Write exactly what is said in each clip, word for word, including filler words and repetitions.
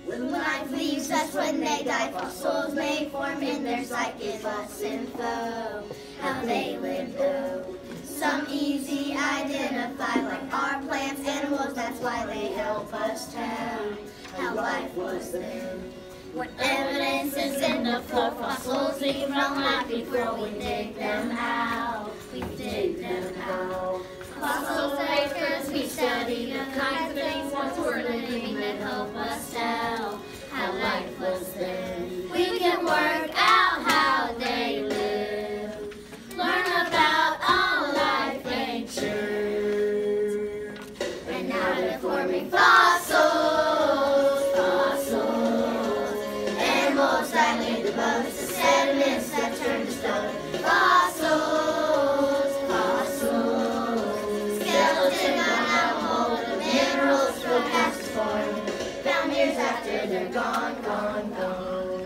When life leaves us, when they die, fossils may form in their sight. Give us info, how they live though. Some easy identify, like our plants, animals, that's why they help us tell how life was then. When evidence is in the floor, fossils leave from life before we dig them out. We dig them out. Fossil makers, we study the kinds of things once we're living that help us tell how life was then. We can work out how they live, learn about all life nature, and now they're forming fossils, fossils, animals that leave the bones, the sediments that turn to stone, fossils, fossils, skeleton on animal, the minerals from past form, found years after they're gone, gone, gone.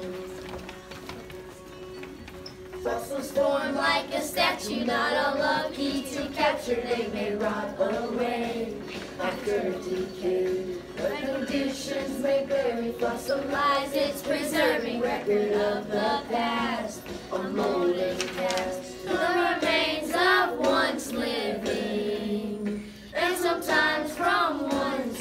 Fossils form like a statue, not all lucky to capture. They may rot away after decay, but conditions may vary. Fossilize, it's preserving record of the past, a molding past, the remains of once living, and sometimes from one's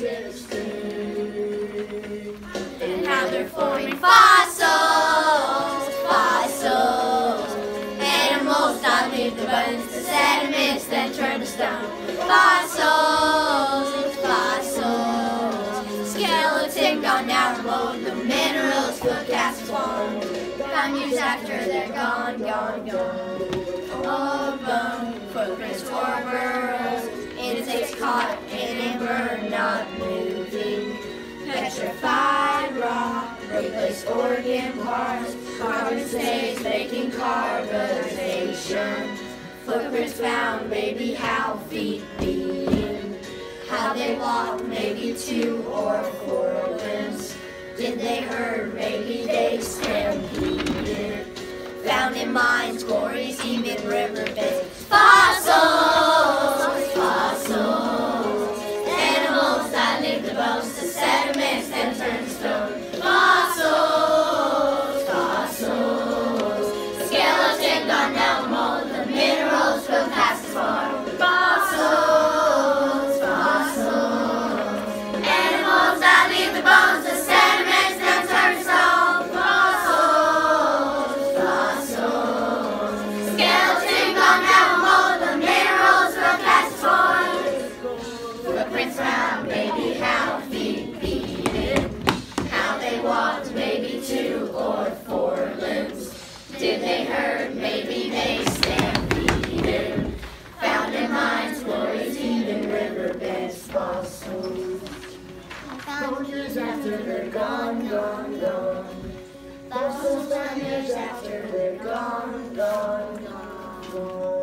extinct. And now they're forming fossils, fossils, animals that leave the bones, the sediments then turn to stone. Fossils, fossils, skeleton gone now remote, the minerals will cast form, found years after they're gone, gone, gone. Old bone, footprints for burrows, insects caught in a burn, not moving. Petrified rock, replace organ parts, carbon stays making carbonization. Footprints found, maybe how feet beating, how they walk, maybe two or four limbs. Did they herd, maybe they stampeded. Found in mines, quarries, even riverbeds. Fossils, fossils, animals that leave the bones, the sediments then turn to stone. Fossils, fossils, skeleton gone down mold, the minerals will pass the form. Fossils, fossils, animals that leave the bones, the sediments then turn to stone. Fossils, fossils, skeleton gone down mold, the minerals will pass the form. Footprints round, maybe how feet beaten, how they walked, maybe two or four limbs. Did they herd, maybe they stampeded. Found in mines, quarries, even riverbeds. Fossils, found years after they're gone, gone, gone. Fossils found years after they're gone, gone, gone, gone.